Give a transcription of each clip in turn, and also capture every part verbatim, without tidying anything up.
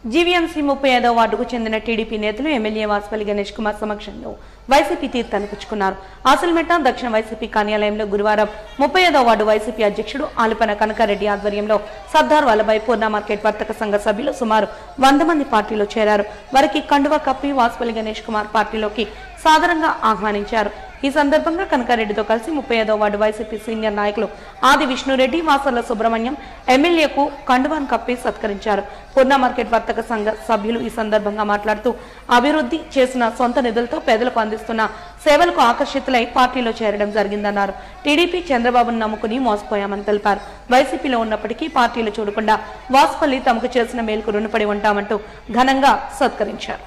GVMC ముప్పై ఐదవ వార్డుకు చెందిన టీడీపీ నేతలు ఎమ్మెల్యే వాసుపల్లి గణేష్ కుమార్ సమక్షంలో వైసీపీ తీర్థాన్ని పుచ్చుకున్నారు. ఆసిల్మెట్ట దక్షిణ వైసీపీ కార్యాలయంలో గురువారం ముప్పై ఐదవ వార్డు వైసీపీ అధ్యక్షుడు ఆలుపన కనకారెడ్డి ఆధ్వర్యంలో సర్దార్ వల్లభాయ్ పూర్ణ మార్కెట్ వర్తక సంఘ సభ్యులు సుమారు వంద మంది పార్టీలో చేరారు. వారికి కండువా కప్పి వాసుపల్లి గణేష్ కుమార్ పార్టీలోకి సాదరంగా ఆహ్వానించారు. ఈ సందర్భంగా కనకారెడ్డితో కలిసి ముప్పై ఐదవ వార్డు వైసీపీ సీనియర్ నాయకులు ఆది విష్ణురెడ్డి, వాసర్ల సుబ్రహ్మణ్యం ఎమ్మెల్యేకు కండువాన్ కప్పి సత్కరించారు. పూర్ణ మార్కెట్ వర్తక సంఘ సభ్యులు ఈ సందర్భంగా మాట్లాడుతూ అభివృద్ధి చేసిన సొంత నిధులతో పేదలకు అందిస్తున్న సేవలకు ఆకర్షితులై పార్టీలో చేరడం జరిగిందన్నారు. టీడీపీ చంద్రబాబును నమ్ముకుని మోసపోయామని తెలిపారు. వైసీపీలో ఉన్నప్పటికీ పార్టీలు చూడకుండా వాసుపల్లి తమకు చేసిన మేలుకు రుణపడి ఉంటామంటూ ఘనంగా సత్కరించారు.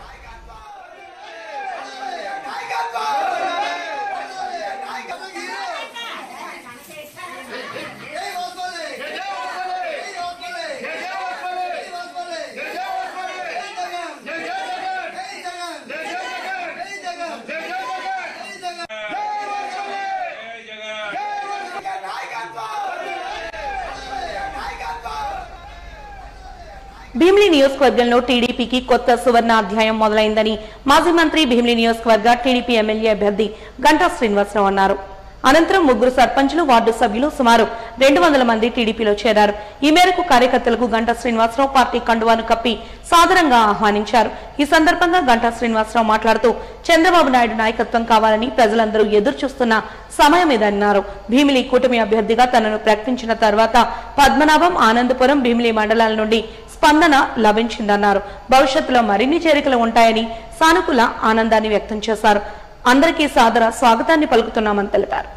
భీమిలి నియోజకవర్గంలో టీడీపీకి కొత్త సువర్ణ అధ్యాయం మొదలైందని మాజీ మంత్రి, భీమిలి నియోజకవర్గ టీడీపీ ఎమ్మెల్యే అభ్యర్థి గంటా శ్రీనివాసరావు అన్నారు. అనంతరం ముగ్గురు సర్పంచులు, వార్డు సభ్యులు సుమారు రెండు వందల మంది టీడీపీలో చేరారు. ఈ మేరకు కార్యకర్తలకు గంటా శ్రీనివాసరావు పార్టీ కండువాను కప్పి సాదరంగా ఆహ్వానించారు. ఈ సందర్భంగా గంటా శ్రీనివాసరావు మాట్లాడుతూ చంద్రబాబు నాయుడు నాయకత్వం కావాలని ప్రజలందరూ ఎదురు చూస్తున్న సమయం ఇదన్నారు. భీమిలి కూటమి అభ్యర్థిగా తనను ప్రకటించిన తర్వాత పద్మనాభం, ఆనందపురం, భీమిలి మండలాల నుండి స్పందన లభించిందన్నారు. భవిష్యత్తులో మరిన్ని చేరికలు ఉంటాయని సానుకూల ఆనందాన్ని వ్యక్తం చేశారు. అందరికీ సాదర స్వాగతాన్ని పలుకుతున్నామని తెలిపారు.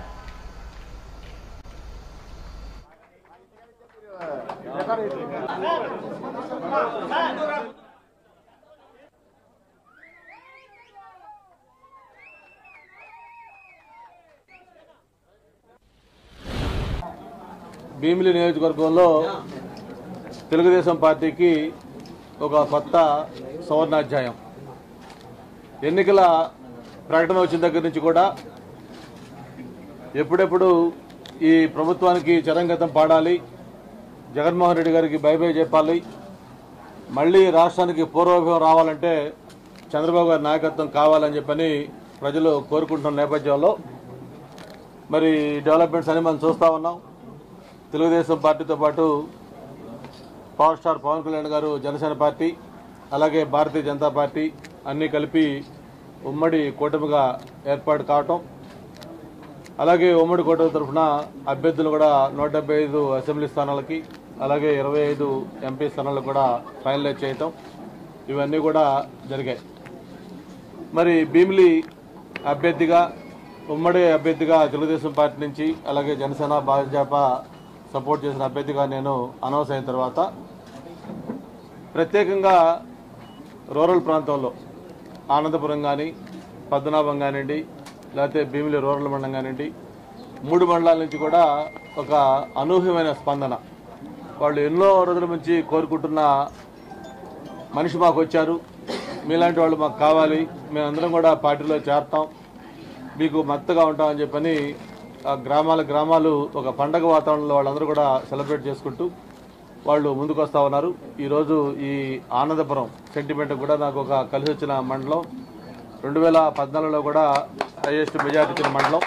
భీమిలి నియోజకవర్గంలో తెలుగుదేశం పార్టీకి ఒక కొత్త సువర్ణాధ్యాయం. ఎన్నికల ప్రకటన వచ్చిన దగ్గర నుంచి కూడా ఎప్పుడెప్పుడు ఈ ప్రభుత్వానికి చరంగతం పాడాలి, జగన్మోహన్ రెడ్డి గారికి బై బై చెప్పాలి, మళ్ళీ రాష్ట్రానికి పూర్వభావం రావాలంటే చంద్రబాబు గారి నాయకత్వం కావాలని చెప్పని ప్రజలు కోరుకుంటున్న నేపథ్యంలో మరి డెవలప్మెంట్స్ అని మనం చూస్తూ ఉన్నాం. తెలుగుదేశం పార్టీతో పాటు పవర్ స్టార్ పవన్ కళ్యాణ్ గారు జనసేన పార్టీ, అలాగే భారతీయ జనతా పార్టీ అన్నీ కలిపి ఉమ్మడి కూటమిగా ఏర్పాటు కావటం, అలాగే ఉమ్మడి కూటమి తరఫున అభ్యర్థులు కూడా నూట డెబ్బై ఐదు అసెంబ్లీ స్థానాలకి, అలాగే ఇరవై ఐదు ఎంపీ స్థానాలకు కూడా ఫైనలైజ్ చేయటం, ఇవన్నీ కూడా జరిగాయి. మరి భీమిలి అభ్యర్థిగా, ఉమ్మడి అభ్యర్థిగా తెలుగుదేశం పార్టీ నుంచి, అలాగే జనసేన, భాజపా సపోర్ట్ చేసిన అభ్యర్థిగా నేను అనౌన్స్ అయిన తర్వాత ప్రత్యేకంగా రూరల్ ప్రాంతంలో ఆనందపురం కానీ, పద్మనాభం కానివ్వండి, లేకపోతే భీమిలి రూరల్ మండలం కానివ్వండి, మూడు మండలాల నుంచి కూడా ఒక అనూహ్యమైన స్పందన. వాళ్ళు ఎన్నో రోజుల నుంచి కోరుకుంటున్న మనిషి మాకు వచ్చారు, మీలాంటి వాళ్ళు మాకు కావాలి, మేమందరం కూడా పార్టీలో చేరతాం, మీకు మద్దతుగా ఉంటామని చెప్పని గ్రామాల గ్రామాలు ఒక పండగ వాతావరణంలో వాళ్ళందరూ కూడా సెలబ్రేట్ చేసుకుంటూ వాళ్ళు ముందుకు వస్తూ ఉన్నారు. ఈరోజు ఈ ఆనందపురం సెంటిమెంట్ కూడా నాకు ఒక కలిసి వచ్చిన మండలం. రెండు వేల పద్నాలుగులో కూడా హైయెస్ట్ మెజార్టీ ఇచ్చిన మండలం.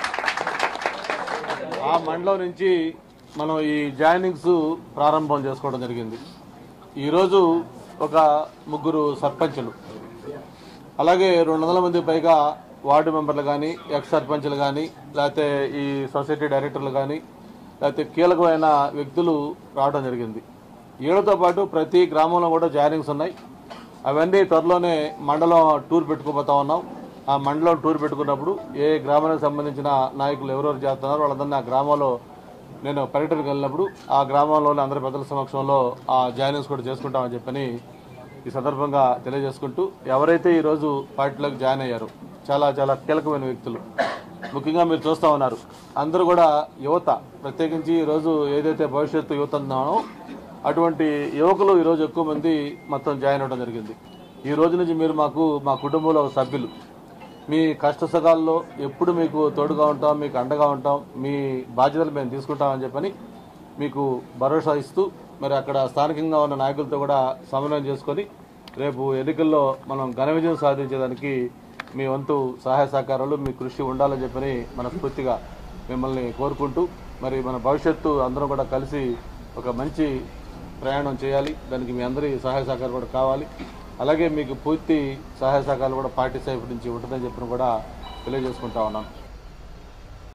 ఆ మండలం నుంచి మనం ఈ జాయినింగ్స్ ప్రారంభం చేసుకోవడం జరిగింది. ఈరోజు ఒక ముగ్గురు సర్పంచులు, అలాగే రెండు వందల మంది పైగా వార్డు మెంబర్లు కానీ, ఎక్స్ సర్పంచ్లు కానీ, లేకపోతే ఈ సొసైటీ డైరెక్టర్లు కానీ, లేకపోతే కీలకమైన వ్యక్తులు రావడం జరిగింది. వీళ్ళతో పాటు ప్రతి గ్రామంలో కూడా జాయినింగ్స్ ఉన్నాయి. అవన్నీ త్వరలోనే మండలం టూర్ పెట్టుకోబోతా ఉన్నాం. ఆ మండలం టూర్ పెట్టుకున్నప్పుడు ఏ గ్రామానికి సంబంధించిన నాయకులు ఎవరెవరు చేస్తున్నారు వాళ్ళందరినీ ఆ గ్రామంలో నేను పర్యటనకు వెళ్ళినప్పుడు ఆ గ్రామంలోని అందరి పెద్దల సమక్షంలో ఆ జాయినింగ్స్ కూడా చేసుకుంటామని చెప్పని ఈ సందర్భంగా తెలియజేసుకుంటూ, ఎవరైతే ఈరోజు పార్టీలోకి జాయిన్ అయ్యారో చాలా చాలా కీలకమైన వ్యక్తులు, ముఖ్యంగా మీరు చూస్తూ ఉన్నారు, అందరూ కూడా యువత, ప్రత్యేకించి ఈరోజు ఏదైతే భవిష్యత్తు యువత ఉన్నానో అటువంటి యువకులు ఈరోజు ఎక్కువ మంది మొత్తం జాయిన్ అవ్వడం జరిగింది. ఈ రోజు నుంచి మీరు మాకు, మా కుటుంబంలో సభ్యులు, మీ కష్ట సుఖాల్లో ఎప్పుడు మీకు తోడుగా ఉంటాం, మీకు అండగా ఉంటాం, మీ బాధ్యతలు మేము తీసుకుంటామని చెప్పని మీకు భరోసా ఇస్తూ మరి అక్కడ స్థానికంగా ఉన్న నాయకులతో కూడా సమన్వయం చేసుకొని రేపు ఎన్నికల్లో మనం ఘన విజయం సాధించేదానికి మీ వంతు సహాయ సహకారాలు మీ కృషి ఉండాలని చెప్పని మనస్ఫూర్తిగా మిమ్మల్ని కోరుకుంటూ మరి మన భవిష్యత్తు అందరం కూడా కలిసి ఒక మంచి ప్రయాణం చేయాలి. దానికి మీ అందరి సహాయ సహకారం కూడా కావాలి. అలాగే మీకు పూర్తి సహాయ సహకారాలు కూడా పార్టీ సైపు నుంచి ఉంటుందని చెప్పిన కూడా తెలియజేసుకుంటా ఉన్నాను.